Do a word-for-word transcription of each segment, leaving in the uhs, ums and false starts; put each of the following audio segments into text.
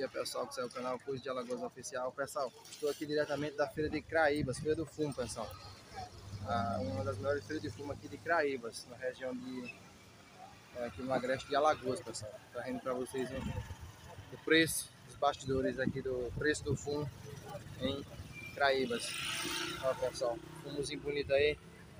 dia, pessoal, que saiu o canal Coisa de Alagoas Oficial. Pessoal, estou aqui diretamente da Feira de Craíbas, Feira do Fumo, pessoal. Ah, uma das maiores feiras de fumo aqui de Craíbas, na região de... É, aqui no agreste de Alagoas, pessoal. Trazendo para vocês o, o preço, os bastidores aqui do preço do fumo em Craíbas. Ó, pessoal, fumozinho bonito aí.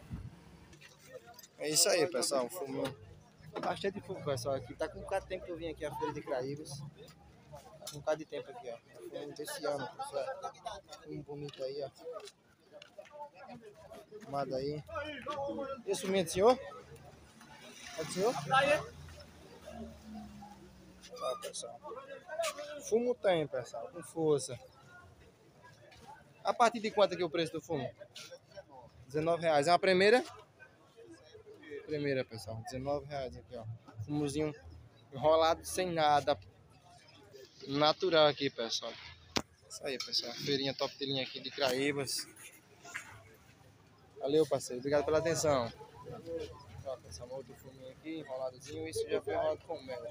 É isso aí, pessoal, fumo. Bastante fumo, pessoal, aqui. Tá com um bocado de tempo que eu vim aqui à Feira de Craíbas. Tá com um bocado de tempo aqui, ó. Fumo desse ano, pessoal. Fumo bonito aí, ó. Fumado aí. Isso mesmo, senhor? É do senhor? Ó, pessoal. Fumo tem, pessoal, com força. A partir de quanto aqui é o preço do fumo? dezenove reais. É uma primeira? Primeira, pessoal. dezenove reais aqui, ó. Fumozinho enrolado sem nada. Natural aqui, pessoal. Isso aí, pessoal. Feirinha top de linha aqui de Craíbas. Valeu, parceiro. Obrigado pela atenção. Ó, pessoal, outro fuminho aqui, enroladozinho. Isso já foi enrolado com mel.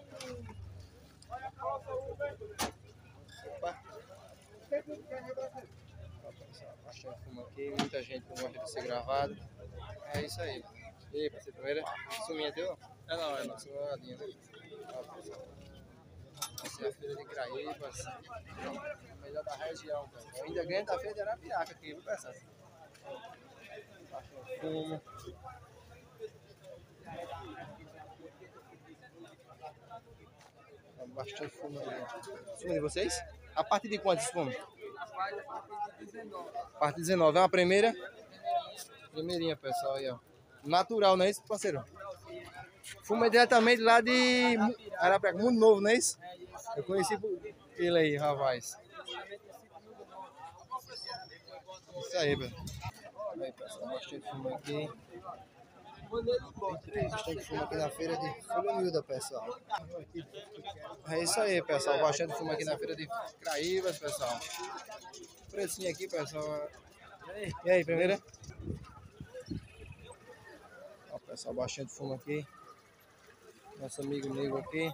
Opa. Ó, pessoal, bastante fumo aqui. Muita gente que gosta de ser gravado. É isso aí. E aí, parceiro, primeira? Suminha é teu? É não, é não. Suminha, né? Ó, pessoal. Essa é a Feira de Craíbas. Melhor da região, pessoal. Eu ainda ganho da Feira de Arapiraca aqui, viu, pessoal? Bastante fumo. Bastante fumo ali. Fumo de vocês? A partir de quantos fumo? A partir de dezenove. A partir de dezenove. É uma primeira? Primeirinha, pessoal, aí, ó. Natural, não é isso, parceiro? Fumo é diretamente lá de Arapiraca, muito novo, não é isso? Eu conheci ele aí, rapaz. Isso aí, pessoal. Aí, pessoal, bastante fumo aqui. Bastante fumo aqui na feira de Folha Humilda, pessoal. É isso aí, pessoal. Bastante fumo aqui na feira de Craíbas, pessoal. Precinho aqui, pessoal. E aí, primeira? Ó, pessoal, bastante fumo aqui. Nosso amigo Nego aqui.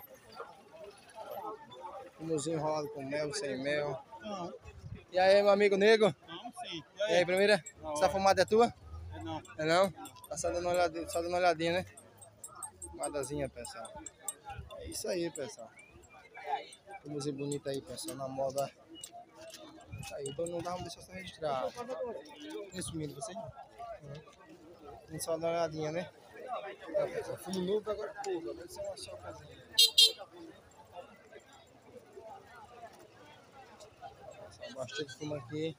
Fumozinho enrolado com mel, sem mel. E aí, meu amigo Nego? Não, sim. E aí, primeira? Essa fumada é tua? É não. É não? Tá só dando uma olhadinha, só dando uma olhadinha, né? Fumadazinha, pessoal. É isso aí, pessoal. Fumozinho bonito aí, pessoal, na moda. Isso aí, o dono não dá, vamos deixar só registrar. Tem sumido você? Tem só dar uma olhadinha, né? É, pessoal, fumo novo agora é pouco, deve ser uma chocazinha. Bastante fumo aqui.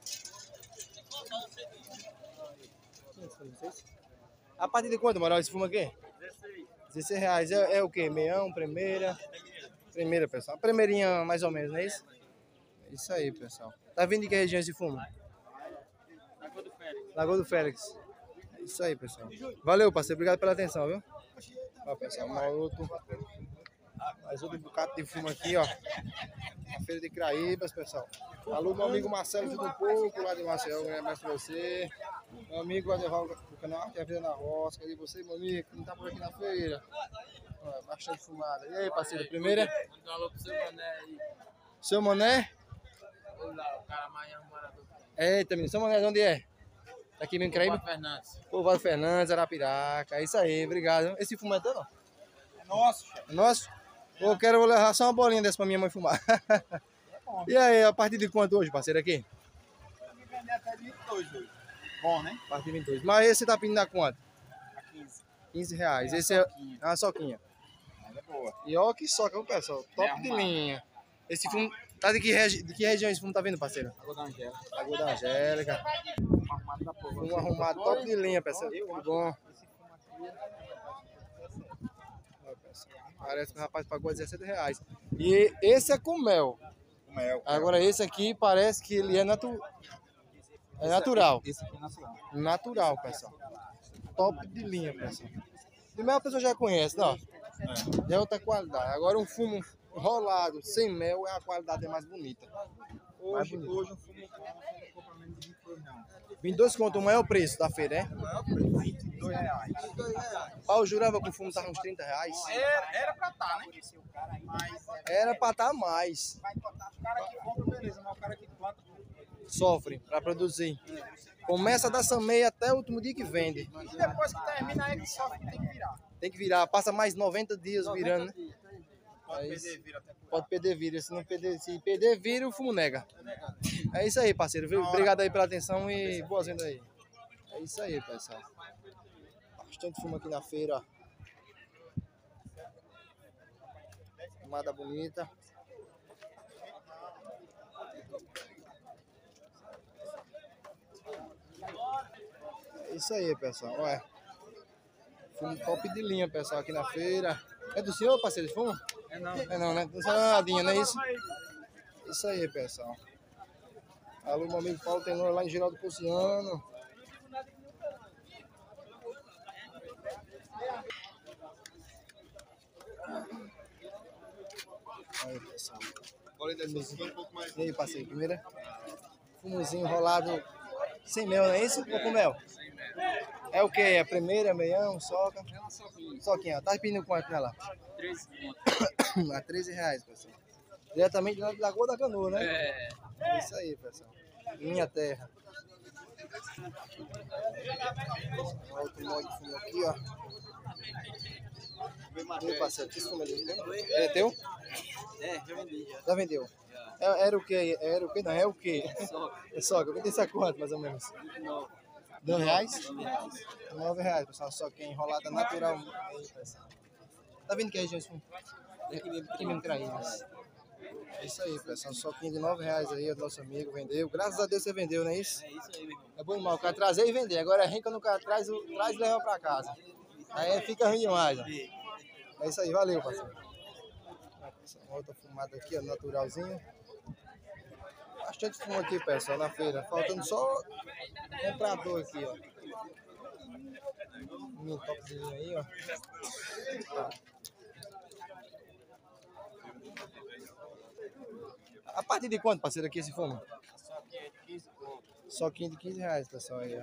A partir de quanto, Moral, esse fumo aqui? dezesseis reais. É, é o que? Meião, primeira? Primeira, pessoal. A primeirinha, mais ou menos, não é isso? É isso aí, pessoal. Tá vindo de que região esse fumo? Lagoa do Félix. Lagoa do Félix. É isso aí, pessoal. Valeu, parceiro. Obrigado pela atenção, viu? Ó, pessoal, mais outro. Mais outro bocado de fumo aqui, ó. A Feira de Craíbas, pessoal. Alô, meu amigo Marcelo, tudo um pouco, lá de Marcelo, um grande abraço pra você. Meu amigo Adeval do canal Arte e a Vida na Roça. Cadê você, meu amigo? Que não tá por aqui na feira. Ó, bastante fumada. E aí, parceiro, primeira? Manda um alô pro seu Mané aí. Seu Mané? Olá, o cara mais morador. Eita, menino, seu Mané, de onde é? Tá aqui mesmo em Craíbas? Fernandes. Povoado Fernandes, Arapiraca. É isso aí, obrigado. Esse fumo é teu, não? É nosso, chefe. É nosso? Eu quero levar só uma bolinha dessa pra minha mãe fumar. E aí, a partir de quanto hoje, parceiro, aqui? Eu me vender até vinte e dois hoje. Bom, né? A partir de vinte e dois. Mas esse tá pedindo a quanto? A quinze. quinze reais. É Esse uma é soquinha. é uma soquinha. Mas é boa. E ó que soca, viu, pessoal? Top É de arrumado. linha. Esse fumo tá de que, regi... de que região esse fumo tá vindo, parceiro? Lagoa da Angélica. Lagoa da Angélica. Um arrumado da porra. Fumo arrumado, top de linha, pessoal. Tudo bom. Esse fumo aqui Ó, pessoal, parece que o rapaz pagou dezessete reais. E esse é com mel. é mel. Agora esse aqui parece que ele é, natu... é natural. Esse aqui é natural. Natural, pessoal. Top de linha, pessoal. De mel a pessoa já conhece, não? Já é outra qualidade. Agora um fumo enrolado, sem mel, é a qualidade é mais bonita. Hoje, bonito. hoje um fumo bom, não compra menos de vinte e dois não. vinte e dois conto, o maior preço da feira, é? vinte e dois reais. Pau jurava que o fumo tava uns trinta reais. Era, era pra estar, né? Mas Era pra estar mais. Vai botar o cara que compra, beleza, mas o cara que planta. Sofre pra produzir. Começa da semeia até o último dia que vende. E depois que termina, ele sofre, tem que virar. Tem que virar, passa mais noventa dias virando, né? Pode É perder isso. vira até curar. Pode perder vírus. Se não perder, se perder vírus, o fumo nega. É isso aí, parceiro. Viu? Obrigado aí pela atenção e boas vendas aí. É isso aí, pessoal. Bastante fumo aqui na feira, ó. Fumada bonita. É isso aí, pessoal. Olha. Fumo top de linha, pessoal, aqui na feira. É do senhor, parceiro, de fumo? É não. É não, né? Não sai nadinha, não é isso? Isso aí, pessoal. Alô, meu amigo Paulo Tenor lá em Geraldo Pociano. Aí, pessoal. E aí, parceiro, primeira? Fumozinho enrolado sem mel, não é isso? Ou com mel? É o que? É a primeira, meião, soca? É uma soquinha. Soquinha, tá pedindo quanto nela? treze conto. A treze reais, pessoal. Diretamente da Lagoa da Canoa, né? É. É isso aí, pessoal. Minha terra. Outro molde de fumo aqui, ó. Meu parceiro, que fumo ali? É teu? É, já vendi já. Já vendeu? É- Era o que? Era o que? Não, é o que? Soca. É só que eu vendi isso a quanto, mais ou menos? Nove. Dois reais? Nove reais. Nove reais, pessoal. Só que é enrolada natural. Aí, pessoal. Tá vendo que é, gente? Daqui mesmo. Aqui mesmo Craíbas. É isso aí, pessoal. Soquinho de nove reais aí, o nosso amigo vendeu. Graças a Deus você vendeu, não é isso? É isso aí, meu irmão. É bom demais, o cara trazer e vender. Agora é ruim quando o cara traz, o- traz e leva pra casa. Aí fica ruim demais, ó. É isso aí, valeu, parceiro. Uma outra fumada aqui, ó, naturalzinho. Bastante fumo aqui, pessoal, na feira. Faltando só comprador aqui, ó. Um topzinho aí, ó. A partir de quanto, parceiro, aqui esse fumo? Soquinho de quinze reais, pessoal, aí, ó.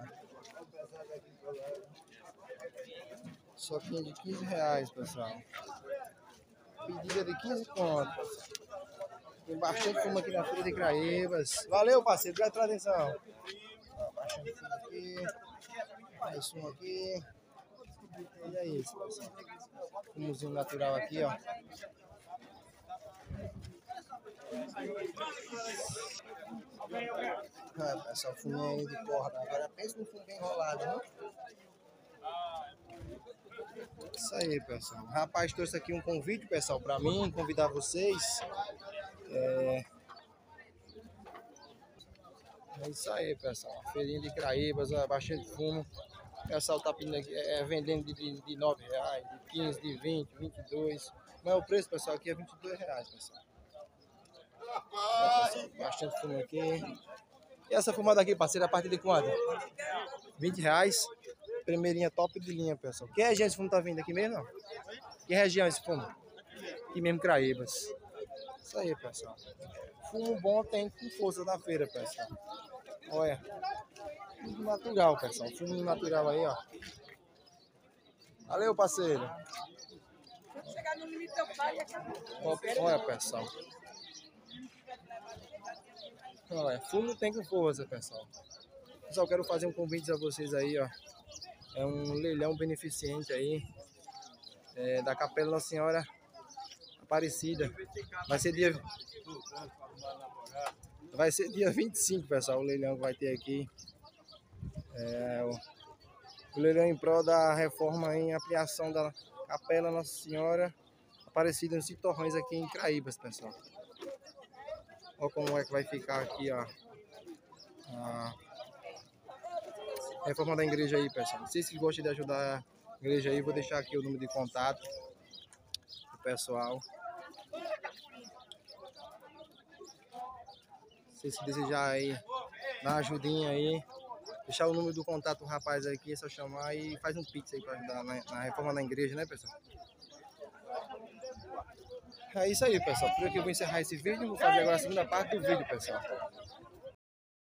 Soquinho de quinze reais, pessoal. Pedida de quinze contos. Tem bastante fumo aqui na feira de Craíbas. Valeu, parceiro. Obrigado pela atenção. Ó, bastante fumo aqui. Mais fumo aqui. E é isso, pessoal. Fumozinho natural aqui, ó. Ah, pessoal, fuminho aí de corda. Agora pensa no fumo bem enrolado, né? Isso aí, pessoal. Rapaz, trouxe aqui um convite, pessoal, pra mim, convidar vocês. É... é isso aí, pessoal. Feirinha de Craíbas, ó, bastante fumo. O pessoal tá pedindo aqui, é, vendendo de, de, de nove reais, de quinze, de vinte, vinte e dois. Mas o preço, pessoal, aqui é vinte e dois reais, pessoal. É, pessoal, bastante fumo aqui. E essa fumada aqui, parceiro, a partir de quanto? vinte reais. Primeirinha top de linha, pessoal. Que região esse fumo tá vindo aqui mesmo? Não? Que região esse fumo? Aqui mesmo, Craíbas. Isso aí, pessoal. Fumo bom tem com força na feira, pessoal. Olha. Fumo natural, pessoal. Fumo natural aí, ó. Valeu, parceiro. Olha, pessoal. Olha, fumo tem com força, pessoal. Pessoal, quero fazer um convite a vocês aí, ó. É um leilão beneficente aí, é, da Capela Nossa Senhora Aparecida. Vai ser dia... Vai ser dia vinte e cinco, pessoal, o leilão que vai ter aqui. É, o, o leilão em prol da reforma em ampliação da Capela Nossa Senhora Aparecida nos Torrões aqui em Craíbas, pessoal. Olha como é que vai ficar aqui, ó. A reforma da igreja aí, pessoal. Vocês que gostam de ajudar a igreja aí, vou deixar aqui o número de contato do pessoal. Vocês que desejar aí, dar uma ajudinha aí, deixar o número do contato do rapaz aqui, é só chamar e faz um pix aí para ajudar na, na reforma da igreja, né, pessoal? É isso aí, pessoal. Por aqui eu vou encerrar esse vídeo. Vou fazer agora a segunda parte do vídeo, pessoal.